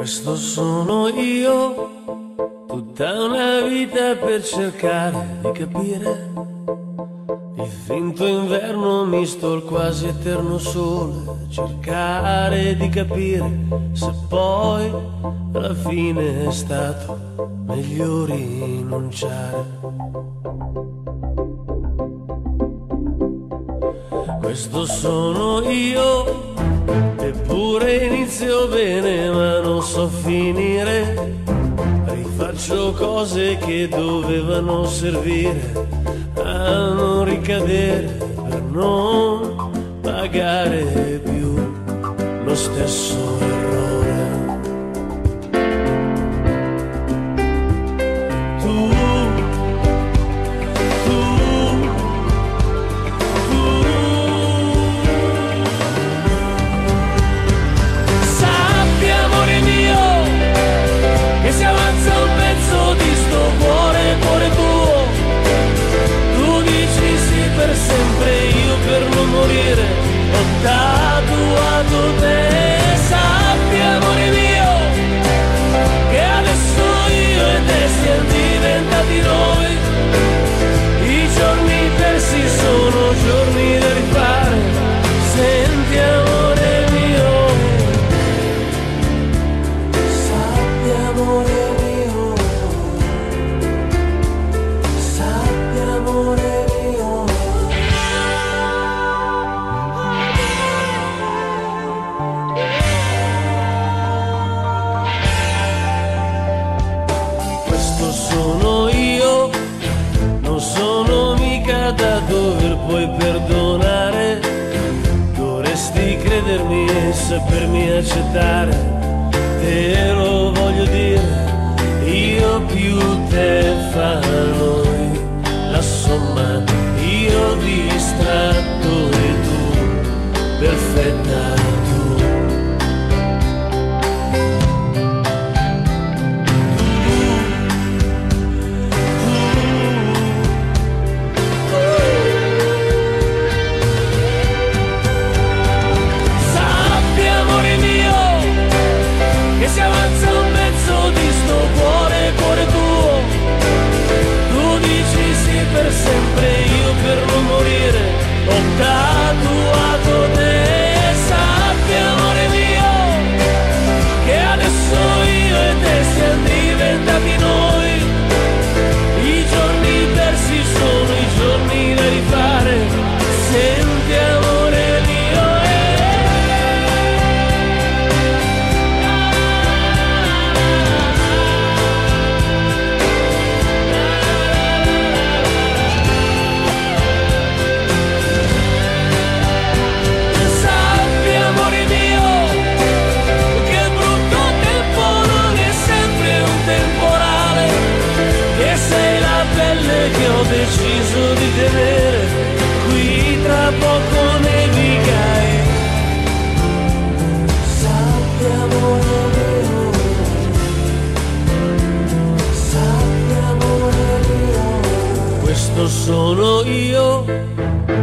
Questo sono io, tutta una vita per cercare di capire il finto inverno misto al quasi eterno sole, cercare di capire se poi alla fine è stato meglio rinunciare. Questo sono io, eppure inizio bene ma non so finire. Rifaccio cose che dovevano servire a non ricadere, per non pagare più lo stesso errore. Si avanza un pezzo di sto cuore, cuore tuo. Tu dici sì per sempre, io per non morire ho tatuato te. Sappi amore mio che adesso io e te siamo diventati noi. I giorni persi sono giorni da rifare. Senti amore mio, amore mio, sappi amore mio. Questo sono io, non sono mica da dover poi perdonare. Dovresti credermi e sapermi accettare. Te lo voglio dire, io più te fa noi la somma, io distratto e tu perfetta tu. Sappi amore mio che si avanza un pezzo di sto cuore, cuore tuo. Tu dici sì per sempre, io per non morire ho tatuato te. Sappi amore mio che adesso io e te siamo diventati noi. I giorni persi sono i giorni da rifare. Senti amore mio. Che ho deciso di tenere qui, tra poco nevicai. Sappi amore mio, sappi amore mio. Questo sono io,